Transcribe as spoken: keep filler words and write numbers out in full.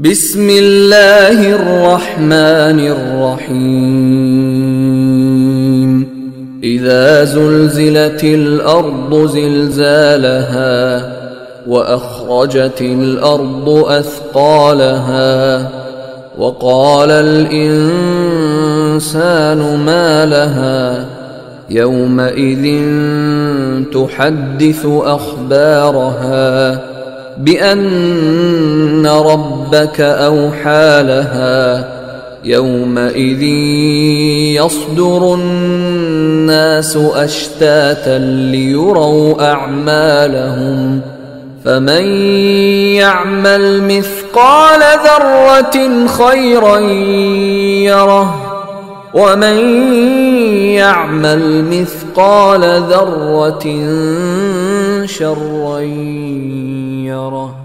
بسم الله الرحمن الرحيم إذا زلزلت الأرض زلزالها وأخرجت الأرض أثقالها وقال الإنسان ما لها يومئذ تحدث أخبارها بأن ربك أوحى لها يومئذ يصدر الناس أشتاتا ليروا أعمالهم فمن يعمل مثقال ذرة خيرا يره ومن يعمل مثقال ذرة شرا يره.